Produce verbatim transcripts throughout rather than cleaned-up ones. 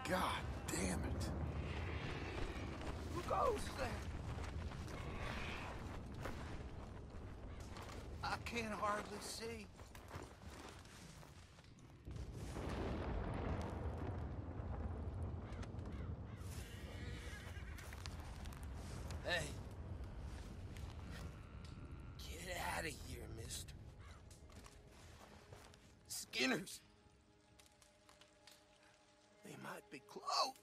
God damn it. Who goes there? I can't hardly see. Hey. Get out of here, mister. Skinners. They might be close.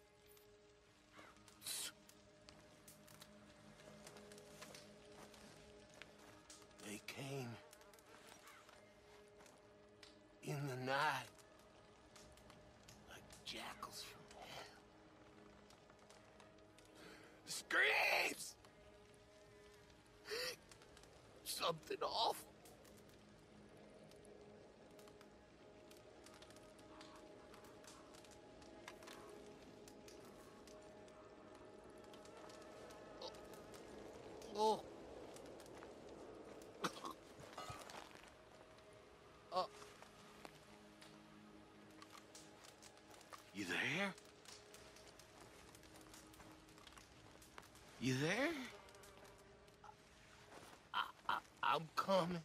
They came in the night like jackals from hell. Screams! Something awful. Oh. Oh. You there? You there? I, I, I'm coming.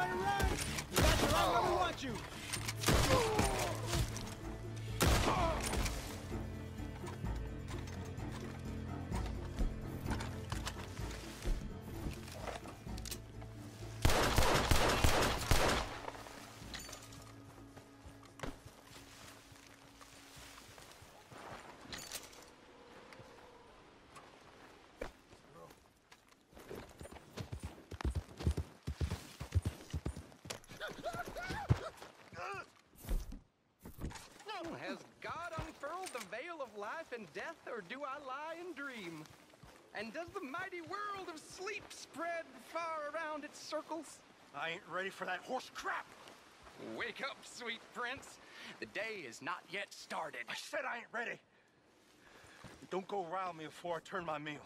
Everybody run! You got you right where we want you! Has God unfurled the veil of life and death, or do I lie and dream? And does the mighty world of sleep spread far around its circles? I ain't ready for that horse crap! Wake up, sweet prince. The day is not yet started. I said I ain't ready! Don't go rile me before I turn my meal.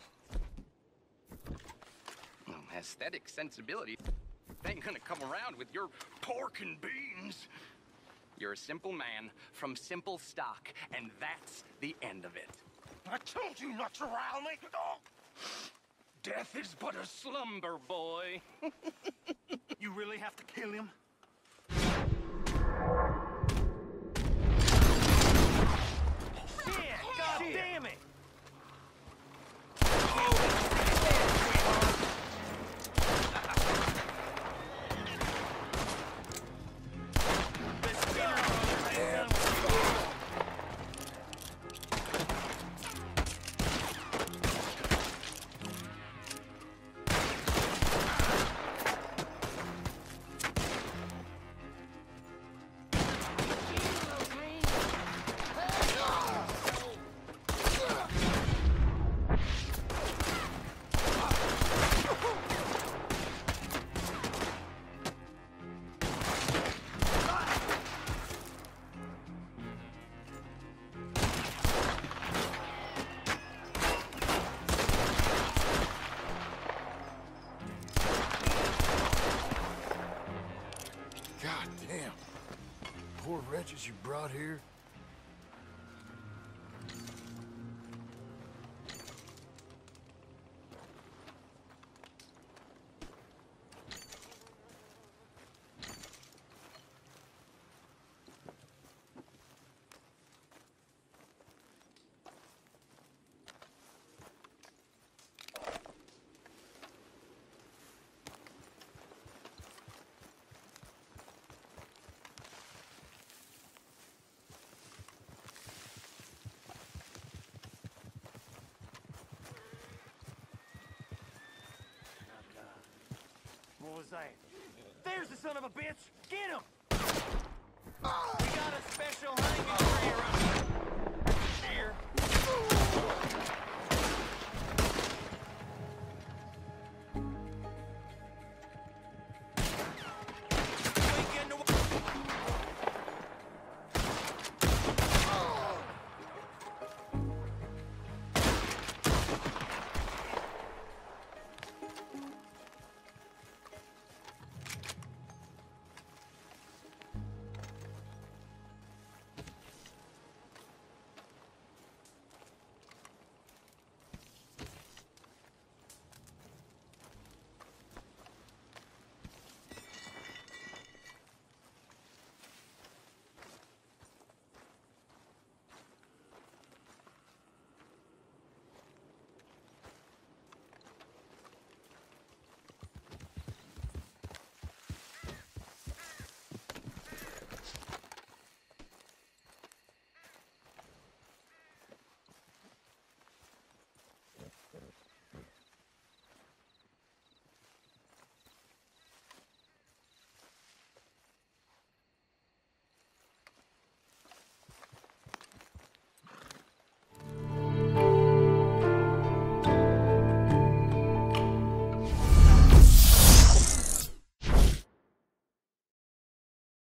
Well, aesthetic sensibility ain't gonna come around with your pork and beans. You're a simple man from simple stock, and that's the end of it. I told you not to rile me! Oh. Death is but a slumber, boy. You really have to kill him? Shit! God Shit. damn it! God damn. Poor wretches you brought here. What was that? There's the son of a bitch! Get him! We got a special hanging tree around here.